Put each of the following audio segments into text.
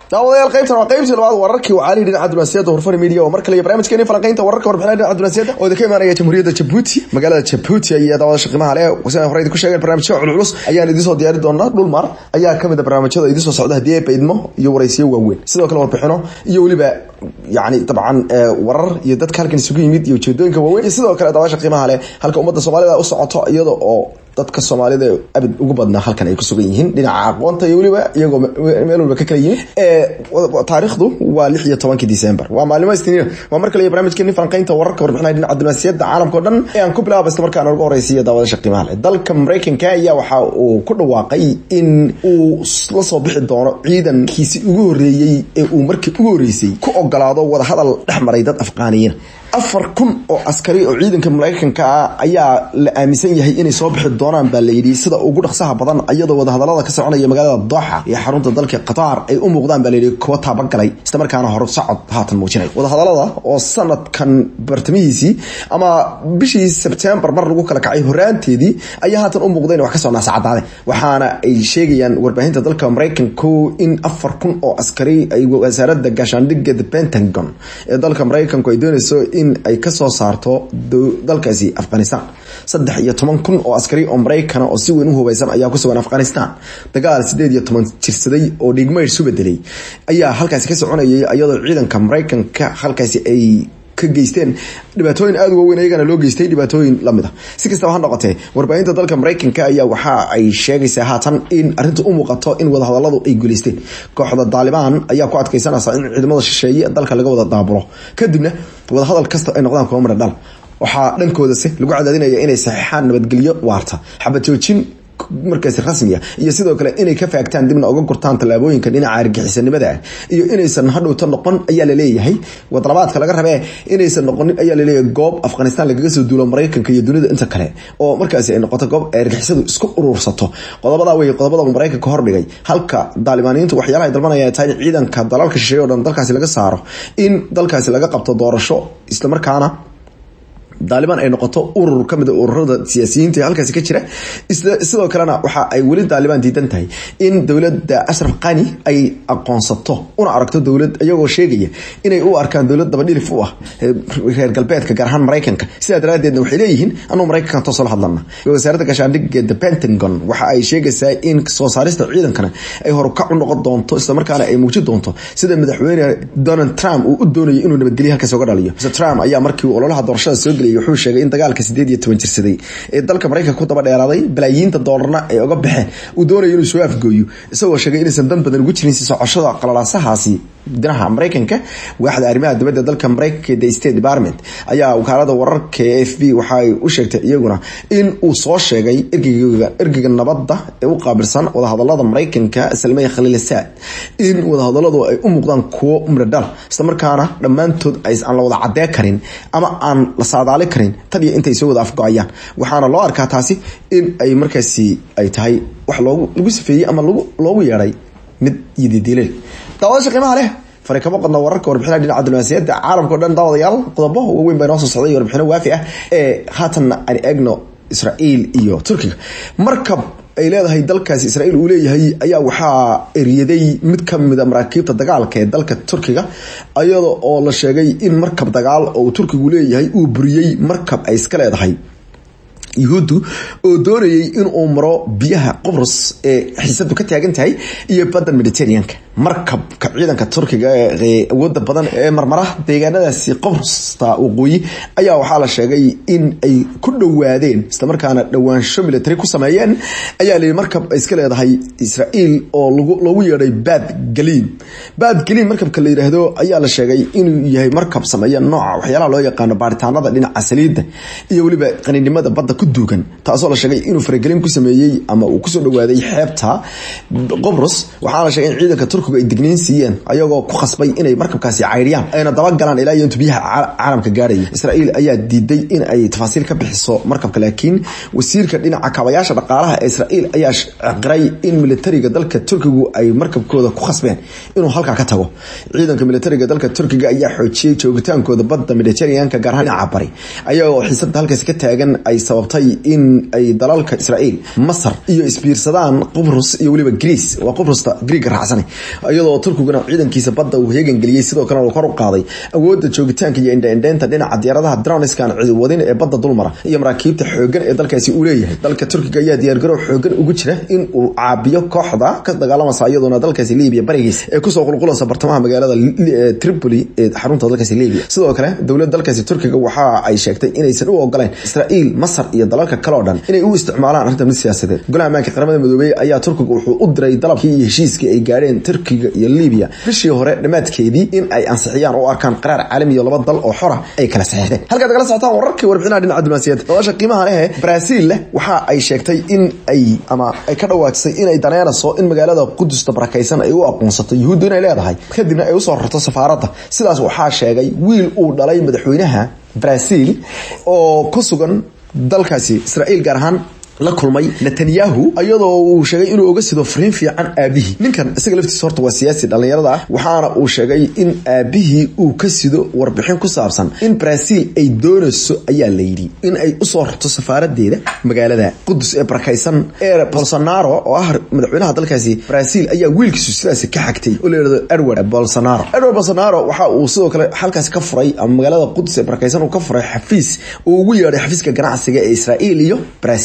daawadayaal qaybta labaad wararkii wacaalii dhinaca dunaasiyada horfar media oo markale barnaamijkeena falanqaynta wararka warbixinada dhinaca dunaasiyada oo ka imaanaya jamhuuriyadda Djibouti magaalada Djibouti iyo daawada shaqimaha leh waxaan horey ku sheegay barnaamijyo culus ayaan idin soo diyaari doonaa dhul mar ayaa kamid ah barnaamijyada idin soo socda hadii ay baydmo iyo waraysiyo waaweyn sidoo kale warbixino iyo waliba يعني طبعا warar iyo dadka halkan isugu yimid iyo jeedooyinka waaweyn sidoo kale daawada shaqimaha leh halka ummadda Soomaalida u socoto iyada oo dadka Soomaalida abad ugu badnaa halkan ay ku sugan yihiin dhinaca aqoonta iyo waliba iyagoo meel walba ka kala yimid taariikhdu waa 16 December waa maalmo isniin waa markale barnaamijkeena falanqaynta wararka warbixinada dhinaca dunaasiyada caalamka oo dhan aan ku bilaabo isla markaana ugu horeysiyo daawada shaqimaha leh dalka Mareykanka ayaa waxa uu ku dhawaaqay in uu la soo bixi doono ciidankiisii ugu horeeyay ee uu markii ugu horeysay ku ogolaado wada hadal dhexmaray dad Afgaaniyiin 4,000 oo askari oo ciidanka Mareykanka ayaa la aaminsan yahay inay soo bixi doonaan baa la yiri sida ugu dhaqsaha badan iyadoo wada hadalada ka soconaya magaalada Doha ee xarunta dalka Qatar ay u muuqdaan baa la yiri kuwa tabagalay isla markaana hor socod haatan muujinay wada hadalada oo sanadkan bartamihiisii ama bishii September mar lagu kala kacay horaanteedii ayaa haatan u muuqdeen wax ka soo naasacadaade waxaana ay sheegayaan warbaahinta dalka Mareykanka in 4,000 oo askari ay wasaaradda gaashaandhigga Pentagon ee dalka Mareykanka ay doonayso in ay ka soo saarto dalkaasi Afghanistan 13,000 oo askari oo Mareykan oo si weyn u hubeysan ayaa ku sugan Afghanistan dagaal 18 jirsaday oo dhigmayr soo bedelay ayaa halkaas ka soconayay iyadoo ciidanka Mareykanka halkaas ay ka geysteen dhibaatooyin aad u weyn ayagana loo geystay dhibaatooyin lamid ah si kastaba ha noqotee warbaahinta dalka Mareykanka ayaa waxa ay sheegaysaa haatan in arintu u muuqato in wada hadaladu ay guuleysteen kooxda Taliban ayaa ku adkaysanaysa in ciidamada shisheeye dalka laga wada daabulo kadibna wada hadal kasta ay noqdaan kuwa mar dhal waxa dhankooda lagu cadaadinaya inay saxiixaan nabadgelyo waarta xabad joojin markaas rasmi ah iyo sidoo kale inay ka faagtaan dibna uga gurtaan talaabooyinka dhinaca argagixisanimada iyo inaysan hadhowta noqon ayaa la leeyahay wadlabaadka laga rabay inaysan noqon ayaa la leeyahay goob Afghanistan lagaga soo duulo Mareykanka iyo dunida inta kale oo markaas ay noqoto goob argagixisadu isku urursato qodobada Mareykanka hor dhigay halka Talibaaniintu waxyaalaha ay dalbanayaan tahay ciidanka dalalka shisheeye oo dhan dalkaasi laga saaro in dalkaasi laga qabto doorasho isla markaana Taliban ay noqoto urur kamid ah ururada siyaasiyiinta halkaas ka jira sidoo kalena waxa ay wali Taliban diidan tahay in dawladda Ashraf Ghani ay aqoonsato una aragto dawlad ayagoo sheegaya inay u arkaan dawlad daba dhilif u ah reer galbeedka gaar ahaan Mareykanka sida daraadeedna waxay leeyihiin anuu Mareykanka toos la hadlana wasaaradda gaashaandhigga Pentagon waxa ay sheegaysaa in soo saarista ciidankana ay hor ka noqon doonto isla markaana ay muujin doonto sida madaxweyne Donald Trump uu u doonayo inuu nabadgelyo halkaas uga dhaliyo Trump ayaa markii uu ololaha doorashada soo wuxuu sheegay in dagaalka 18 jirsaday ee dalka Mareykanka ku daba dheeraaday balaayiinta doolarna ay uga baxeen uu doonayo inuu soo afgooyo isagoo sheegay in aysan dan badan ugu jirin si socoshada qalalaasahaasi dinaha Mareykanka waaxda arrimaha dibadda dalka Mareykanka ee State Department ayaa wakaalada wararka AFP waxay u sheegtay iyaguna in uu soo sheegay ergeyga nabadda ee u qaabilsan wada hadalada Mareykanka Salmay Khalilsaad in wada hadaladu ay u muuqdaan kuwo umradal isla markaana dhamaantood ay aan la wada cadeey karin ama aan la saadaali karin tadiya intay soo wada afgo'ayaan waxaana loo arkaa taasi in ay markaasi ay tahay wax lagu safeeyay ama loogu yeeray mid yididilay daawasha qiimaha leh farqaba qodna wararka warbixinada dhinaca dunaasiyada caalamka oo dhan daawadayaal qodobo weyn baa noo soo socday warbixino waafi ah ee haatan aan eegno Israa'iil iyo Turkiga markab ay leedahay dalkaas Israa'iil uu leeyahay ayaa waxa eriyaday mid kamid ah maraakiibta dagaalka ee dalka Turkiga ayadoo oo la sheegay in markab dagaal oo Turkigu leeyahay uu buriyay markab ay iska leedahay Yahuudu oo doonayay in uu maro biyaha Qobrus ee xiisadu ka taagan tahay iyo badda Mediterranean markabka ciidanka Turkiga ee wadda badan ee marmara deegaanadaasi Qobrus waqooyi ayaa waxa la sheegay in ay ku dhawaadeen isla markaana dhawaansho military ku sameeyeen ayaa la markab iska leedahay Israa'iil oo lagu yeeray Bad Galim markabka la yiraahdo ayaa la sheegay inuu yahay markab sameeya nooca waxyaalaha loo yaqaan baaritaanada dhinaca saliidda iyo waliba qaninimada badda ku duugan taasoo la sheegay inuu faragelin ku sameeyay ama uu ku soo dhawaaday xeebta Qobrus waxa la sheegay in ciidanka Turkiga ay digniin siiyeen ayagoo ku khasbay inay markabkaasi cayriyaan ayna daba galaan ilaa intuu biyaha caalamka gaaray Israa'iil ayaa diiday in ay tafaasiil ka bixiso markabka laakiin wasiirka dhinaca kaabayaasha dhaqaalaha ee Israa'iil ayaa qiray in militariga dalka Turkigu ay markabkooda ku khasbeen inuu halka ka tago ciidanka militariga dalka Turkiga ayaa xoojiyay joogitaankooda badda Mediterranean-ka gaar ahaan dhinaca bari ayagoo xiisada halkaas ka taagan ay sababtay in ay dalalka Israa'iil Masar iyo isbiirsadaan Qobrus iyo waliba Greece waa Qobrusta Greek raacsan iyadoo Turkiguna ciidankiisa badda uu heegan galiyay sidoo kale uu kor u qaaday awoodda joogitaanka iyo indha-indhaynta dhinaca diyaaradaha droneskan wadin ee badda dulmara iyo maraakiibta xoogan ee dalkaasi uu leeyahay. Dalka Turkiga ayaa diyaargarow xoogan ugu jira in uu caabiyo kooxda ka dagaalamasa iyaduna dalkaasi Liibiya barigiisa ee ku soo qulqulaysa bartamaha magaalada Tripoli ee xarunta dalkaasi Liibiya. Sidoo kale dawladda dalkaasi Turkiga waxa ay sheegtay inaysan u ogolaan Israa'iil, Masar iyo dalalka kale oo dhan inay u isticmaalaan arrintan siyaasadeed. Golaha Ammaanka Qaramada Midoobay ayaa Turkiga wuxuu u diray dalabkii iyo heshiiskii ay gaareen Turkiga iyo Liibiya bishii hore dhamaadkeedii in ay ansixiyaan oo arkaan qaraar caalami iyo laba dal oo xor ah ay kala saxiixdeen. Halka dagala socotaan wararkii warbixinaha dhinaca diblomaasiyadda. Daawasha qiimaha leh Brazil waxa ay sheegtay in ay ka dhawaajisay in ay daneynayso in magaalada Qudus barakaysan ay u aqoonsato Yuhuuddu inay leedahay kadibna ay u soo rarto safaaradda. Sidaas waxaa sheegay wiil uu dhalay madaxweynaha Brazil oo ku sugan dalkaasi Israa'iil gaar ahaan la kulmay Netanyahu ayadoo uu sheegay inuu uga sido fariin fiican aabihi. Ninkan isaga laftiisa horta waa siyaasi dhalinyarada ah waxaana uu sheegay in aabihi uu ka sido warbixin ku saabsan in Brazil ay doonayso ayaa la yiri in ay u soo rarto safaaradeeda magaalada Qudus ee barakaysan ee Bolsonaro oo ah madaxweynaha dalkaasi Brazil ayaa wiilkiisu sidaas ka xigtay oo leeyahay Edward Bolsonaro waxa uu sidoo kale halkaas ka furay magaalada Qudus ee barakaysan uu ka furay xafiis uu ugu yeeray xafiiska ganacsiga ee Israa'iil iyo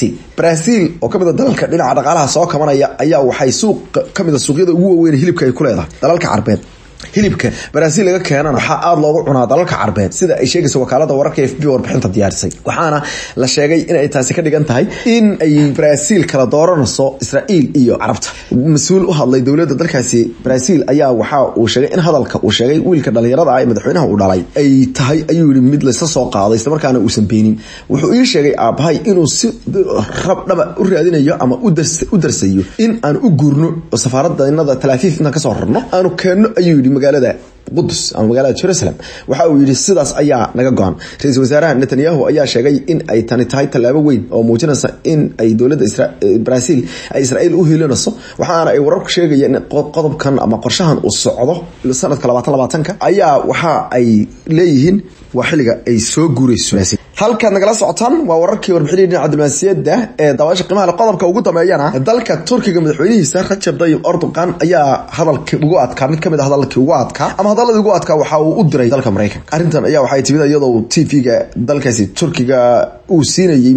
Brazil oo kamid ah dalalka dhinaca dhaqaalaha soo kabanaya ayaa waxay suuq kamid ah suuqyada ugu waaweyn hilibka ay ku leedahay dalalka Carbeed. hilibka Brazil laga keenana waxa aad loogu cunaa dalalka Carbeed sida ay sheegayso wakaalada wararka FB warbixinta diyaarisay. Waxaana la sheegay in ay taasi ka dhigan tahay in ay Brazil kala dooranayso Israa'iil iyo Carabta. Mas'uul u hadlay dawladda dalkaasi Brazil ayaa waxa uu sheegay in hadalka uu sheegay wiilka dhalinyarada ah ee madaxweynaha uu dhalay ay tahay ayuu yiri mid la soo qaaday isla markaana uusan beenin. Wuxuu ii sheegay aabahay inuu si rabdaba u raadinayo ama u darsayo in aan u guurno safaaradda Tel Aviv inta ka soo rarno aanu keenno ayuu magaalada Qudus ama magaalada Jerusalem. Waxa uu yiri sidaas ayaa naga go'an. Ra'iisul Wasaaraha Netanyahu ayaa sheegay in ay tani tahay talaabo weyn oo muujinaysa in ay dawladda Brazil ay Israa'iil u heelanayso. Waxaana ay wararku sheegayeen in qodobkan ama qorshahan uu socdo sanadka 2020 ayaa waxa ay leeyihiin waa xilliga ay soo guurayso. halka nagala socotaan waa wararkii warbixinada dhinaca diblomaasiyadda ee daawasha qiimaha leh. Qodobka ugu dambeeyana dalka Turkiga madaxweynihiisa Recep Tayyip Erdogan ayaa hadalkii ugu adkaa mid kamid ah hadalkii ugu adkaa ama hadalladii ugu adkaa waxa uu u diray dalka Mareykanka. Arrintan ayaa waxay timid iyadoo TV-ga dalkaasi Turkiga uu siinayay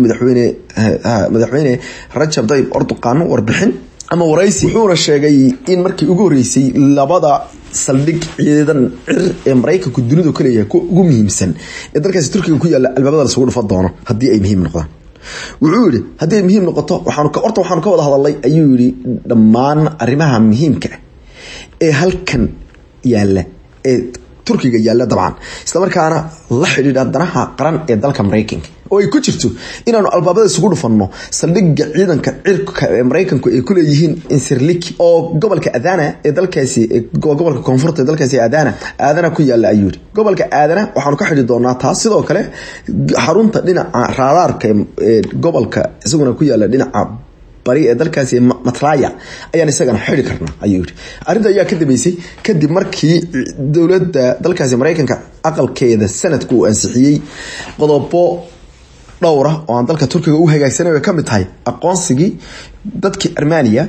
madaxweyne Recep Tayyip Erdogan warbixin ama waraysi wuxuuna sheegay in markii ugu horeysay labada saldhig ciidan ee Mareykanku dunidu ka leeyahay ugu muhiimsan ee dalkaasi Turkiga ku yaala albaabada la soo dhufan doono hadii ay muhiim noqdaan. Wuxuu yiri hadii ay muhiim noqoto waxaan ka wada hadalay ayuu yiri dhammaan arrimaha muhiimka ee halkan yaala ee Turkiga yaala dabcan isla markaana la xiriira danaha qaran ee dalka Mareykanka oo ay ku jirto inaanu albaabada isugu dhufanno saldhigga ciidanka cirka ee Mareykanku ay ku leeyihiin Incirlik oo gobolka Adana ee dalkaasi gobolka koonfurta ee dalkaasi Adana ku yaala ayuu yiri. Gobolka Adana waxaanu ka xidhi doonaa taas sidoo kale xarunta dhinaca raadaarka ee gobolka isaguna ku yaala dhinaca bari ee dalkaasi Matlaya ayaan isagana xiri karnaa ayuu yiri. Arrinta ayaa ka dambeysay kadib markii dawladda dalkaasi Mareykanka aqalkeeda sanadku uu ansixiyay qodobo dhowr ah oo aan dalka Turkiga u hagaagsanay ka mid tahay aqoonsigii dadkii Armenia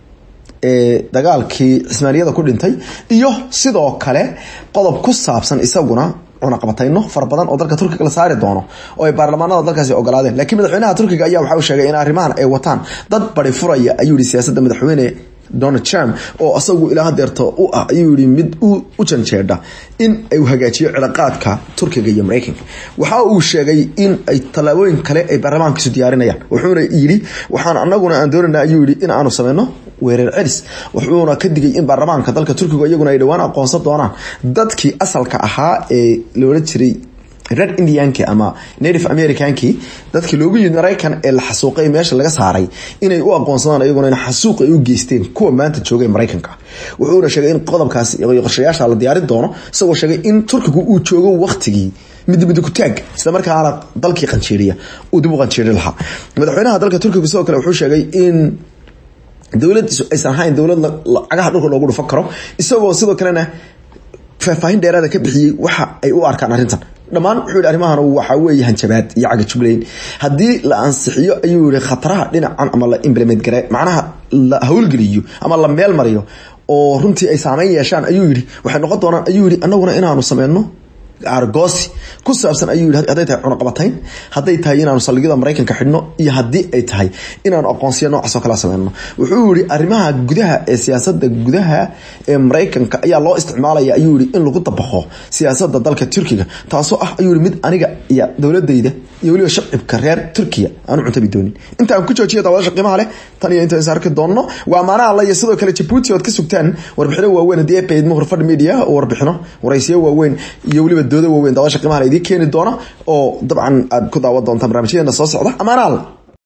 ee dagaalkii Ismaaniyada ku dhintay iyo sidoo kale qodob ku saabsan isaguna cunaqabatayno far badan oo dalka Turkiga la saari doono oo ay baarlamaanada dalkaasi ogolaadeen. Laakiin madaxweynaha Turkiga ayaa waxa uu sheegay in arrimahan ay wataan dad bari furaya ayuu yiri siyaasadda madaxweyne Donald Trump oo asagu ilaa hadeerto u ah ayuu yiri mid u janjeeda in ay hagaajiyo cilaaqaadka Turkiga iyo Mareykanka. Waxa uu sheegay in ay talaabooyin kale ay baarlamaanka soo diyaarinayaan. Wuxuuna yiri waxaan anaguna aan doonaynaa ayuu yiri in aanu sameeyno weerar celis. Wuxuuna ka digay in baarlamaanka dalka Turkiga iyaguna ay dhawaan aqoonsan doonaan dadkii asalka ahaa ee loola jiray Red Indianki ama Native Americanki dadkii loogu yimid Mareykan ee la xasuuqay meesha laga saaray inay u aqoonsadaan iyaguna in xasuuq ay u geysteen kuwa maanta joogay Mareykanka. Wuxuuna sheegay in qodobkaas iyo qorshayaasha la diyaarin doono isagoo sheegay in Turkigu uu joogo waqtigii mid ku taag isla markaana dalkii qanjiiriya uu dib u qanjiiri lahaa. Madaxweynaha dalka Turkiga sidoo kale wuxuu sheegay in dawladdu aysan ahayn dawlad lacagaha dhulka loogu dhufan karo isagoo sidoo kalena faahfaahin dheeraad ah ka bixiyay waxa ay u arkaan arrintan. dhamaan wuxuu arrimahan waxa weeye hanjabaad iyo caga jubleyn hadii la ansixiyo ayuu yiri khataraha dhinacan ama la implement garay macnaha la hawlgeliyo ama la meel mariyo oo runtii ay saameyn yeeshaan ayuu yiri waxay noqon doonaan ayuu yiri anaguna inaanu sameeyno argoosi ku saabsan ayuu yiri haday tahay cunaqabatayn haday tahay inaanu saldhigyada Mareykanka xidhno iyo hadii ay tahay inaanu aqoonsiyo noocaas oo kala sameeyno wuxuu yiri arrimaha gudaha ee siyaasadda gudaha ee Mareykanka ayaa loo isticmaalaya ayuu yiri in lagu dabaqo siyaasadda dalka Turkiga taasoo ah ayuu yiri mid aniga iyo dawladayda iyo waliba shacabka reer Turkiga aanu cuntabi doonin inta aan ku joojiyo daawada qiimaha leh tan iyo inta saarka doono waa maana la iyo sidoo kale Djibouti oo ka sugtaan warbixino waaweyn hadii ay paid Horfadh Media oo warbixino waraysiyo waaweyn iyo waliba doodo waaweyn daawada qiimaha leh idin keeni doona oo dabcan aad ku daawan doontaan barnaamijyada soo socda amaanaal